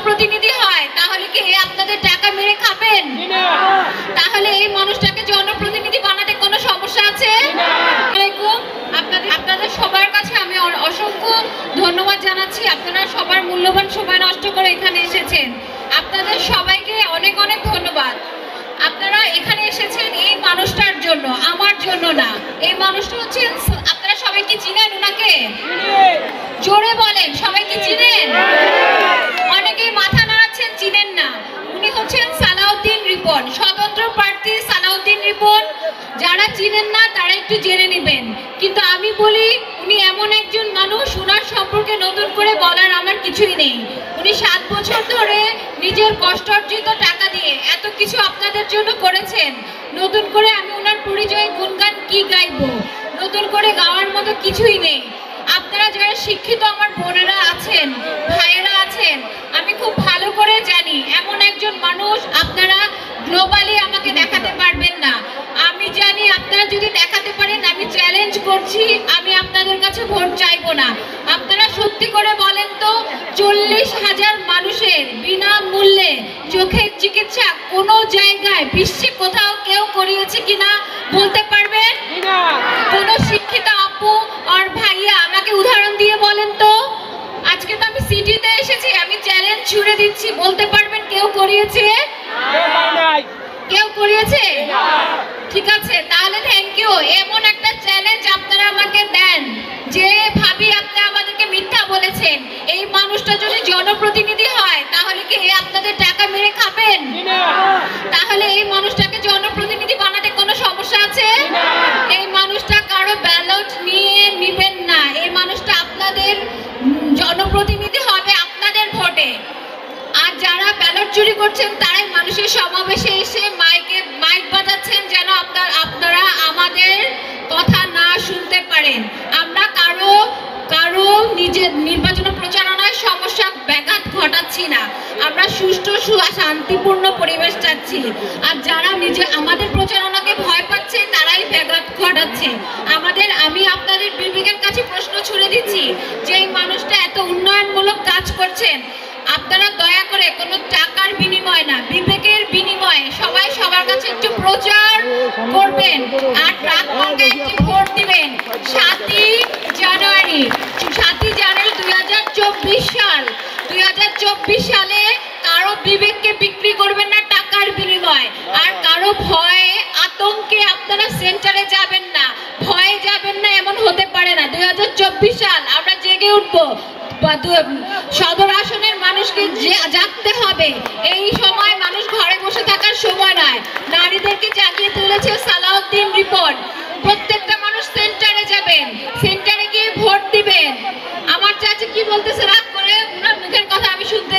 জনপ্রতিনিধি হয় তাহলে কি আপনাদের টাকা মেরে খাবেন? তাহলে এই মানুষটাকে জনপ্রতিনিধি বানাতে কোনো সমস্যা আছে? আপনাদের সবার কাছে আমি অসংখ্য ধন্যবাদ জানাচ্ছি। আপনারা সবার মূল্যবান সময় নষ্ট করে এখানে এসেছেন। আপনাদের সবাইকে অনেক অনেক ধন্যবাদ। আপনারা এখানে এসেছেন এই মানুষটার জন্য, আমার জন্য না। এই মানুষটা হচ্ছেন, আপনারা সবাই কি চিনেন ওনাকে? জোরে বলেন, সবাই কি চিনেন? অনেকেই মাথা নাড়াচ্ছেন, চিনেন না। উনি হচ্ছেন সালাউদ্দিন রিপন, স্বতন্ত্র প্রার্থী সালাউদ্দিন রিপন। যারা চিনেন না তারা একটু জেনে নেবেন। কিন্তু আমি বলি, উনি এমন একজন মানুষ, ওনার সম্পর্কে নতুন করে বলার আমার কিছুই নেই। উনি 7 বছর ধরে নিজের কষ্টার্জিত টাকা দিয়ে এত কিছু আপনাদের জন্য করেছেন। নতুন করে আমি ওনার পরিচয় গুণগান কি গাইবো? নতুন করে গাওয়ার মতো কিছুই নেই। আপনারা যারা শিক্ষিত আমার বোনেরা আছেন, ভাইয়েরা আছেন, আমি খুব ভালো করে জানি এমন একজন মানুষ আপনারা গ্লোবালি আমাকে দেখাতে পারবেন না। আমি জানি আপনারা যদি দেখাতে পারেন, আমি চ্যালেঞ্জ করছি, আমি আপনাদের কাছে ভোট চাইবো না। আপনারা সত্যি করে বলেন তো, 40,000 মানুষের বিনামূল্যে চোখের চিকিৎসা কোনো জায়গায় বিশ্বে কোথাও কেউ করিয়েছে কিনা বলতে পারবেন? কোনো শিক্ষিত আপু আর ভাইয়া আমাকে উদাহরণ দিয়ে বলেন তো। আজকে তো আমি সিটিতে এসেছি, আমি চ্যালেঞ্জ ছুড়ে দিচ্ছি, বলতে পারবেন কেউ করিয়েছে? কেউ করিয়েছে? ঠিক আছে, তাহলে থ্যাংক ইউ। এমন একটা চ্যালেঞ্জ আপনারা আমাকে দেন যে ভাবি আপনি আমাদেরকে মিথ্যা বলেছেন। এই মানুষটা যদি জনপ্রতিনিধি হয় তাহলে কি আপনাদের টাকা মেরে খাবেন? তাহলে এই মানুষটাকে জনপ্রতিনিধি বানাতে কোনো সমস্যা আছে? এই মানুষটা কারো ব্যালট নিয়ে নিবেন না। এই মানুষটা আপনাদের জনপ্রতিনিধি হবে আপনাদের ভোটে। আর যারা ব্যালট চুরি করছেন তারাই মানুষের সমাবেশে এসে মাইক বাজাচ্ছেন যেন আপনারা আমাদের কথা না শুনতে পারেন। আমরা কারো নিজের নির্বাচন প্রচারণায় সমস্যা ব্যাঘাত ঘটাচ্ছি না। আমরা সুষ্ঠু শান্তিপূর্ণ পরিবেশ চাচ্ছি। আর যারা আমাদের প্রচারণাকে ভয় পাচ্ছে তারাই ব্যাঘাত ঘটাচ্ছে। আমি আপনাদের বিবেকের কাছে প্রশ্ন ছুড়ে দিচ্ছি যে এই মানুষটা এত উন্নয়নমূলক কাজ করছেন, আপনারা দয়া করে কোনো টাকার বিনিময় না, বিবেকের বিনিময়ে সবাই সবার কাছে একটু প্রচার করবেন আর প্রার্থীকে একটি ভোট দিবেন। 7ই জানুয়ারি 2024 সাল। 2024 সালে কারো বিবেককে বিক্রি করবেন না টাকার বিনিময়। আর কারো ভয়ে আতঙ্কে আপনারা সেন্টারে যাবেন না, ভয়ে যাবেন না, এমন হতে পারে না। 2024 সাল আমরা জেগে উঠবো। সদর আসনের মানুষকে জাগতে হবে। এই সময় মানুষ ঘরে বসে থাকার সময় নয়। নারীদেরকে জাগিয়ে তুলেছে সালাউদ্দিন রিপন। প্রত্যেকটা মানুষ সেন্টারে যাবেন, সেন্টারে গিয়ে ভোট দিবেন। আমার চাচি কি বলতেছে রাগ করে, ওনার মুখের কথা আমি শুনতে